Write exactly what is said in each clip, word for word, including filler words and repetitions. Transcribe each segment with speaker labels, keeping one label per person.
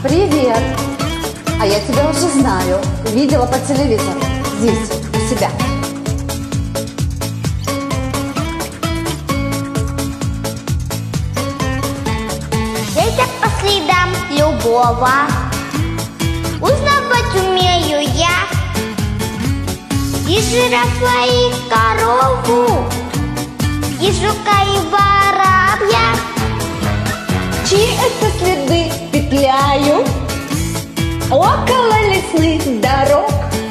Speaker 1: Привет! А я тебя уже знаю. Видела по телевизору. Здесь, у себя.
Speaker 2: Едет по следам любого. Узнавать умею я и жирафа, и корову, и жука, и воробья.
Speaker 1: Чьи это следы петляют около лесных дорог?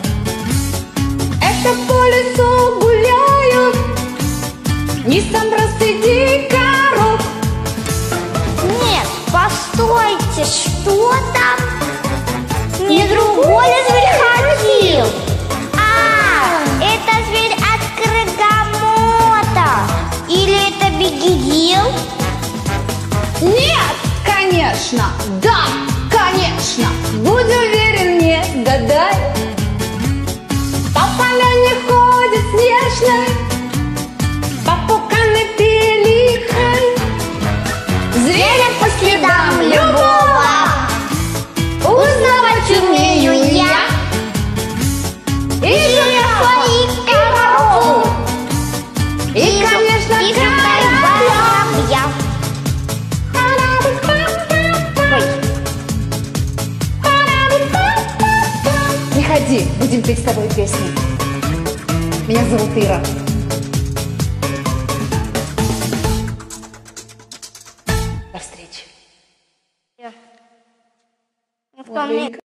Speaker 1: Это по лесу гуляют не самбрасы дикорог.
Speaker 2: Нет, постойте, что там? Не другой зверь ходил. А, это зверь от Крыгамота. Или это Бегигил?
Speaker 1: Нет, конечно, да, конечно. Будь уверен, не гадай. По поляне ходит снежной попуканный пеликан. Зверя по следам любого узнавать умею я. И жирафа, и корову, и, конечно,
Speaker 2: и
Speaker 1: коровья. Не ходи, будем петь с тобой песни. Меня зовут Ира. До встречи.
Speaker 2: Ой.